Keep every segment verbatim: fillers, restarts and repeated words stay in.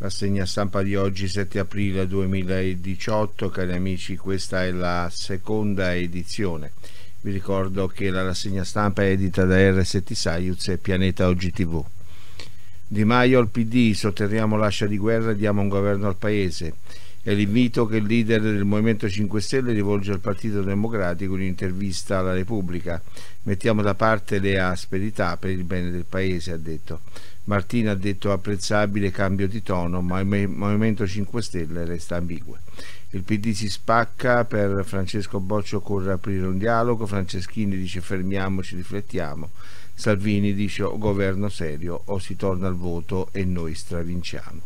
Rassegna stampa di oggi, sette aprile duemiladiciotto. Cari amici, questa è la seconda edizione. Vi ricordo che la rassegna stampa è edita da R S T Saiuz e Pianeta Oggi tivù. Di Maio al P D, sotterriamo l'ascia di guerra e diamo un governo al Paese. È l'invito che il leader del Movimento cinque Stelle rivolge al Partito Democratico in un'intervista alla Repubblica. Mettiamo da parte le asperità per il bene del Paese, ha detto. Martina ha detto apprezzabile cambio di tono, ma il Movimento cinque Stelle resta ambiguo. Il P D si spacca, per Francesco Boccia occorre aprire un dialogo, Franceschini dice fermiamoci, riflettiamo, Salvini dice o governo serio o si torna al voto e noi stravinciamo.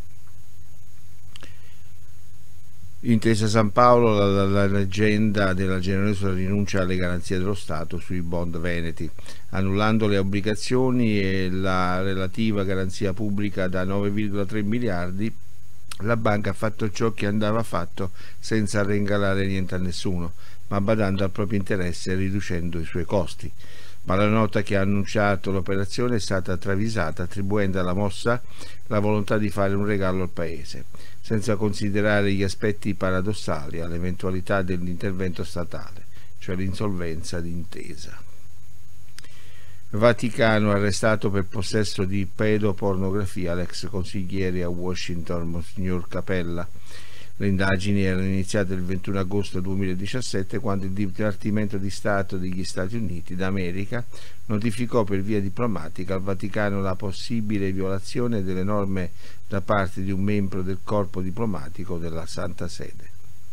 Intesa San Paolo, la, la leggenda della generosa rinuncia alle garanzie dello Stato sui bond veneti, annullando le obbligazioni e la relativa garanzia pubblica da nove virgola tre miliardi. La banca ha fatto ciò che andava fatto senza regalare niente a nessuno, ma badando al proprio interesse e riducendo i suoi costi. Ma la nota che ha annunciato l'operazione è stata travisata, attribuendo alla mossa la volontà di fare un regalo al Paese, senza considerare gli aspetti paradossali all'eventualità dell'intervento statale, cioè l'insolvenza di Intesa. Vaticano, arrestato per possesso di pedopornografia l'ex consigliere a Washington Monsignor Capella. Le indagini erano iniziate il ventuno agosto duemiladiciassette, quando il Dipartimento di Stato degli Stati Uniti d'America notificò per via diplomatica al Vaticano la possibile violazione delle norme da parte di un membro del corpo diplomatico della Santa Sede.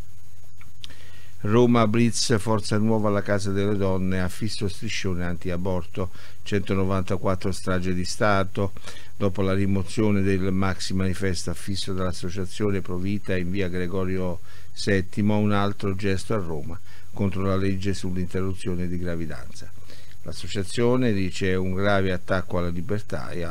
Roma, blitz, forza nuova alla Casa delle Donne, affisso striscione anti-aborto, centonovantaquattro strage di Stato. Dopo la rimozione del maxi manifesto affisso dall'associazione Provita in via Gregorio settimo, un altro gesto a Roma contro la legge sull'interruzione di gravidanza. L'associazione dice un grave attacco alla libertà e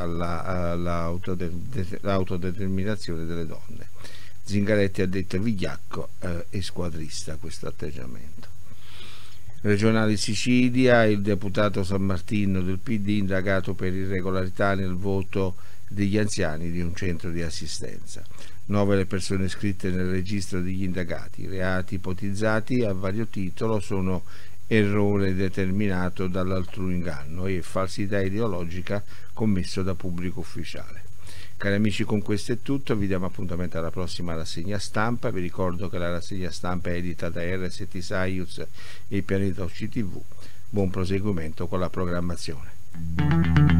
all'autodeterminazione delle donne. Zingaretti ha detto vigliacco eh, e squadrista questo atteggiamento. Regionale Sicilia, il deputato San Martino del P D indagato per irregolarità nel voto degli anziani di un centro di assistenza. Nove le persone iscritte nel registro degli indagati. I reati ipotizzati a vario titolo sono errore determinato dall'altrui inganno e falsità ideologica commesso da pubblico ufficiale. Cari amici, con questo è tutto, vi diamo appuntamento alla prossima rassegna stampa. Vi ricordo che la rassegna stampa è edita da R S T Saiuz e Pianeta Oggi tivù. Buon proseguimento con la programmazione.